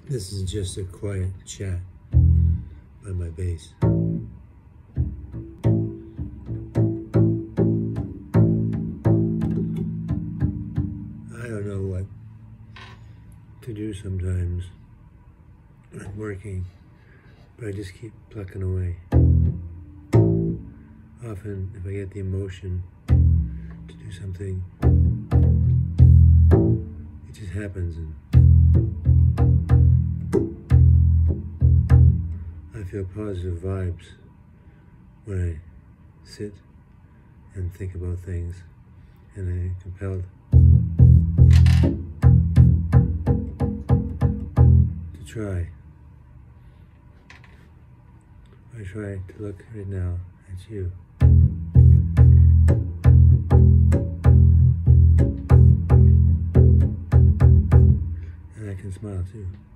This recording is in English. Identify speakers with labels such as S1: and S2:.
S1: This is just a quiet chat by my bass. I don't know what to do sometimes when I'm working, but I just keep plucking away. Often, if I get the emotion to do something, it just happens, and I feel positive vibes when I sit and think about things, and I'm compelled to try. I try to look right now at you. And I can smile too.